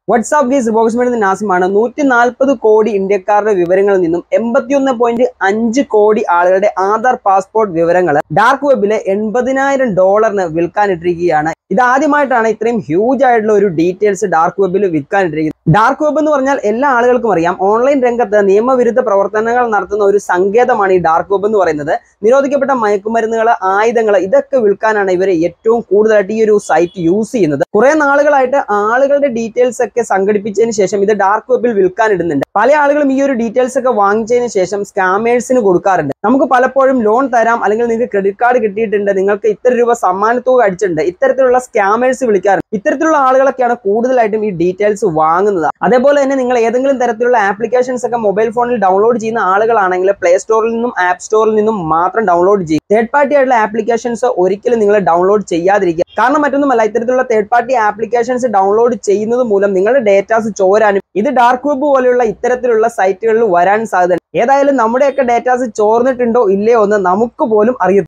WhatsApp ഗീസ് ബോക്സ്മെന്റ് നാസിമാണ് 140 കോടി ഇന്ത്യക്കാരുടെ വിവരങ്ങളിൽ നിന്നും 81.5 കോടി ആളുകളുടെ ആധാർ പാസ്പോർട്ട് വിവരങ്ങൾ ഡാർക്ക് വെബിലെ $80,000 വിൽക്കാനിട്ടിരിക്കുകയാണ്. ഇതാദ്യമായിട്ടാണ് ഇത്രയും ഹ്യൂജ് ആയിട്ടുള്ള ഒരു ഡീറ്റെയിൽസ് ഡാർക്ക് വെബിൽ വിൽക്കാനിട്ടിരിക്കുന്നത്. ഡാർക്ക് വെബ് എന്ന് പറഞ്ഞാൽ എല്ലാ ആളുകൾക്കും അറിയാം, ഓൺലൈൻ രംഗത്ത് നിയമവിരുദ്ധ പ്രവർത്തനങ്ങൾ നടത്തുന്ന ഒരു സങ്കേതമാണ് ഈ ഡാർക്ക് വെബ് എന്ന് പറയുന്നത്. നിരോധിക്കപ്പെട്ട മയക്കുമരുന്നുകൾ, ആയുധങ്ങൾ ഇതൊക്കെ വിൽക്കാനാണ് ഇവർ ഏറ്റവും കൂടുതലായിട്ട് ഈ ഒരു സൈറ്റ് യൂസ് ചെയ്യുന്നത്. കുറെ നാളുകളായിട്ട് ആളുകളുടെ ഡീറ്റെയിൽസ് ഒക്കെ സംഘടിപ്പിച്ചതിന് ശേഷം ഇത് ഡാർക്ക് വെബിൽ വിൽക്കാനിടുന്നുണ്ട്. പല ആളുകളും ഈ ഒരു ഡീറ്റെയിൽസ് ഒക്കെ വാങ്ങിച്ചതിന് ശേഷം സ്കാമേഴ്സിന് കൊടുക്കാറുണ്ട്. നമുക്ക് പലപ്പോഴും ലോൺ തരാം, അല്ലെങ്കിൽ നിങ്ങൾക്ക് ക്രെഡിറ്റ് കാർഡ് കിട്ടിയിട്ടുണ്ട്, നിങ്ങൾക്ക് ഇത്ര രൂപ സമ്മാനത്തുക അടിച്ചിട്ടുണ്ട്, ഇത്തരത്തിലുള്ള സ്കാമേഴ്സ് വിളിക്കാറുണ്ട്. ഇത്തരത്തിലുള്ള ആളുകളൊക്കെയാണ് കൂടുതലായിട്ടും ഈ ഡീറ്റെയിൽസ് വാങ്ങുന്നത്. അതേപോലെ തന്നെ നിങ്ങൾ ഏതെങ്കിലും തരത്തിലുള്ള ആപ്ലിക്കേഷൻസ് ഒക്കെ മൊബൈൽ ഫോണിൽ ഡൗൺലോഡ് ചെയ്യുന്ന ആളുകളാണെങ്കിൽ പ്ലേ സ്റ്റോറിൽ നിന്നും ആപ്പ് സ്റ്റോറിൽ നിന്നും മാത്രം ഡൗൺലോഡ് ചെയ്യും. തേർഡ് പാർട്ടി ആയിട്ടുള്ള ആപ്ലിക്കേഷൻസ് ഒരിക്കലും നിങ്ങൾ ഡൗൺലോഡ് ചെയ്യാതിരിക്കുക. കാരണം മറ്റൊന്നുമല്ല, ഇത്തരത്തിലുള്ള തേർഡ് പാർട്ടി ആപ്ലിക്കേഷൻസ് ഡൗൺലോഡ് ചെയ്യുന്നത് മൂലം നിങ്ങളുടെ ഡേറ്റാസ് ചോരാനും ഇത് ഡാർക്ക് വെബ് പോലെയുള്ള ഇത്തരത്തിലുള്ള സൈറ്റുകളിൽ വരാൻ സാധ്യത. ഏതായാലും നമ്മുടെയൊക്കെ ഡേറ്റാസ് ചോർന്നിട്ടുണ്ടോ ഇല്ലയോ എന്ന് നമുക്ക് പോലും അറിയത്തില്ല.